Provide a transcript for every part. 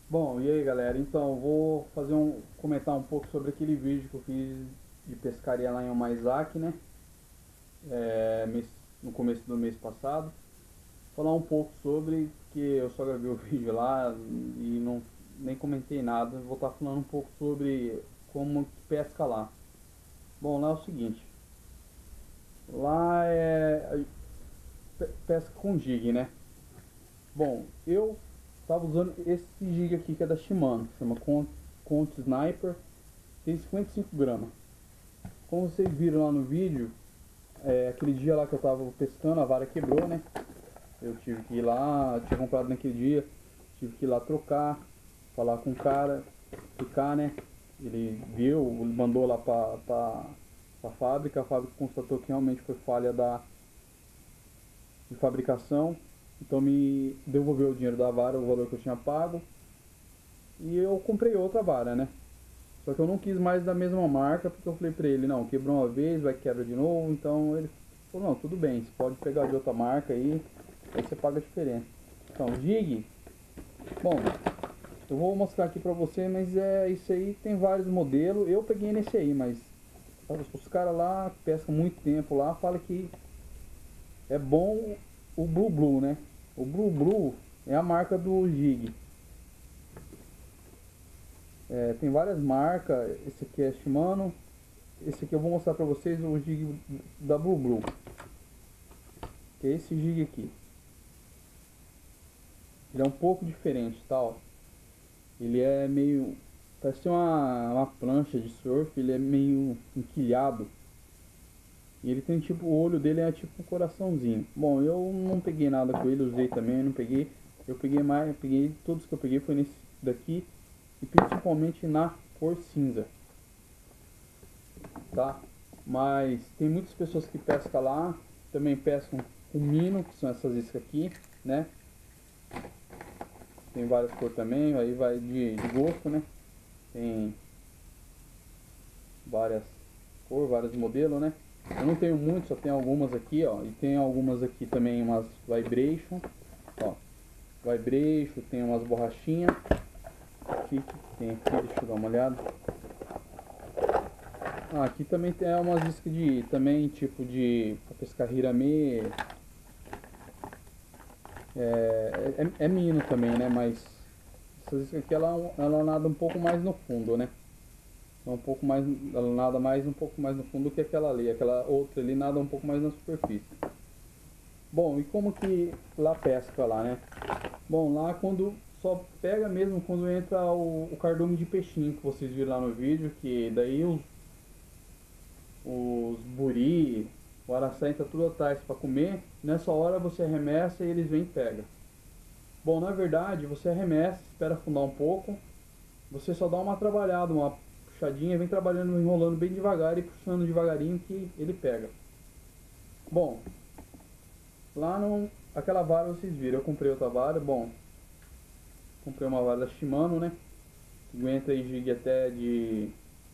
Bom, e aí galera, então eu vou comentar um pouco sobre aquele vídeo que eu fiz de pescaria lá em Omaizaki, né? No começo do mês passado. Falar um pouco sobre, que eu só gravei o vídeo lá e não nem comentei nada. Vou estar falando um pouco sobre como que pesca lá. Bom, lá é o seguinte, lá é pesca com jig, né? Bom, eu tava usando esse jig aqui que é da Shimano, chama Conte Sniper, tem 55 gramas. Como vocês viram lá no vídeo, aquele dia lá que eu tava pescando, a vara quebrou, né? Eu tive que ir lá, tinha comprado naquele dia, tive que ir lá trocar, falar com o cara, explicar, né? Ele viu, ele mandou lá pra fábrica, a fábrica constatou que realmente foi falha de fabricação, então me devolveu o dinheiro da vara, o valor que eu tinha pago, e eu comprei outra vara, né? Só que eu não quis mais da mesma marca, porque eu falei pra ele, não, quebrou uma vez, vai quebra de novo, então ele falou, não, tudo bem, você pode pegar de outra marca aí você paga a diferença. Então, jig, bom, eu vou mostrar aqui pra você, mas isso aí tem vários modelos, eu peguei nesse aí, mas os caras lá que pescam muito tempo lá, falam que é bom o Blue Blue, né? O Blue Blue é a marca do jig. Tem várias marcas, esse aqui é Shimano, esse aqui eu vou mostrar pra vocês o jig da Blue Blue, que é esse jig aqui. Ele é um pouco diferente, tal. Ele é meio, parece uma plancha de surf, ele é meio enquilhado. E ele tem tipo, o olho dele é tipo um coraçãozinho. Bom, eu não peguei nada com ele, usei também, eu não peguei. Eu peguei mais, todos que eu peguei foi nesse daqui e principalmente na cor cinza, tá? Mas tem muitas pessoas que pescam lá, também pescam com mino, que são essas iscas aqui, né? Tem várias cores também, aí vai de gosto, né? Tem várias cores, vários modelos, né? Eu não tenho muito, só tem algumas aqui, ó. E tem algumas aqui também, umas Vibration, ó. Vibration, tem umas borrachinhas. Aqui, tem aqui, deixa eu dar uma olhada. Ah, aqui também tem umas iscas de, também tipo de, pra pescar hirame. É mino também, né? Mas essas iscas aqui, ela nada um pouco mais no fundo, né? É um pouco mais, ela nada mais um pouco mais no fundo que aquela ali. Aquela outra ali nada um pouco mais na superfície. Bom, e como que lá pesca lá, né? Bom, lá quando só pega mesmo quando entra o cardume de peixinho que vocês viram lá no vídeo, que daí os buri, o araçá entra tudo atrás para comer. Nessa hora você arremessa e eles vêm e pegam. Bom, na verdade você arremessa, espera afundar um pouco, você só dá uma trabalhada, uma puxadinha, vem trabalhando, enrolando bem devagar e puxando devagarinho que ele pega. Bom, lá no, aquela vara vocês viram, eu comprei outra vara, bom, comprei uma vara da Shimano, né? Que aguenta aí jig até de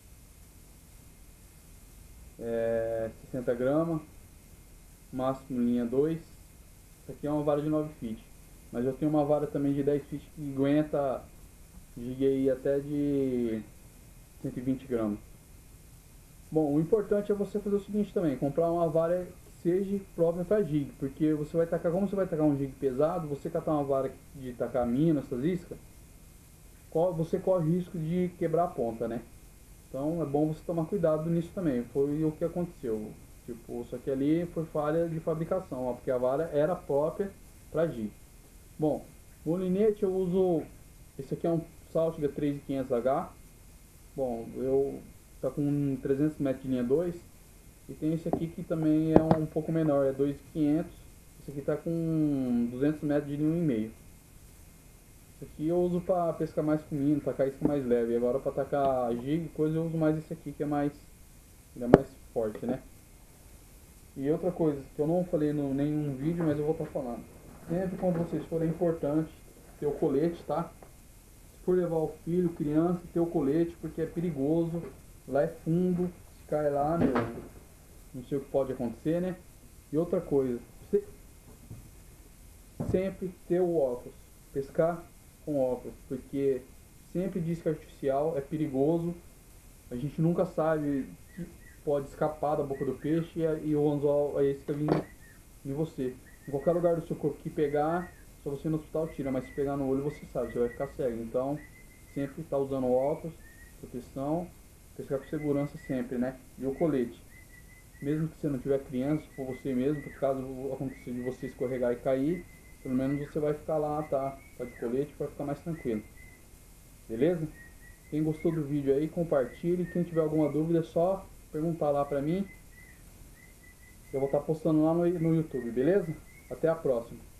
60 gramas, máximo linha 2. Essa aqui é uma vara de 9 feet. Mas eu tenho uma vara também de 10 feet que aguenta jig aí até de 120 gramas. Bom, o importante é você fazer o seguinte também, comprar uma vara que seja própria para jig, porque você vai tacar, como você vai tacar um jig pesado, você catar uma vara de tacar mina, essas iscas, você corre o risco de quebrar a ponta, né? Então é bom você tomar cuidado nisso também. Foi o que aconteceu. Tipo, isso aqui ali foi falha de fabricação, ó, porque a vara era própria para jig. Bom, molinete eu uso, esse aqui é um Saltiga 3500H. Bom, eu tá com 300 metros de linha 2. E tem esse aqui que também é um pouco menor, é 2500. Esse aqui tá com 200 metros de linha 1,5. Esse aqui eu uso para pescar mais com mino, tacar isca mais leve. Agora para tacar jig, coisa eu uso mais esse aqui que é mais, ele é mais forte, né? E outra coisa que eu não falei no nenhum vídeo, mas eu vou estar falando. Sempre quando vocês forem, é importante ter o colete, tá? Se for levar o filho, criança, ter o colete, porque é perigoso. Lá é fundo, se cai lá, meu, não sei o que pode acontecer, né? E outra coisa, sempre ter o óculos. Pescar com óculos, porque sempre diz que artificial é perigoso, a gente nunca sabe que pode escapar da boca do peixe e o anzol é esse que vai vir em você. Em qualquer lugar do seu corpo que pegar, só você ir no hospital tira, mas se pegar no olho você sabe, você vai ficar cego. Então, sempre está usando óculos, proteção, pescar com segurança sempre, né? E o colete. Mesmo que você não tiver criança, se for você mesmo, por caso aconteça de você escorregar e cair, pelo menos você vai ficar lá, tá de colete para ficar mais tranquilo. Beleza? Quem gostou do vídeo aí, compartilhe. Quem tiver alguma dúvida é só perguntar lá pra mim. Eu vou estar postando lá no YouTube, beleza? Até a próxima.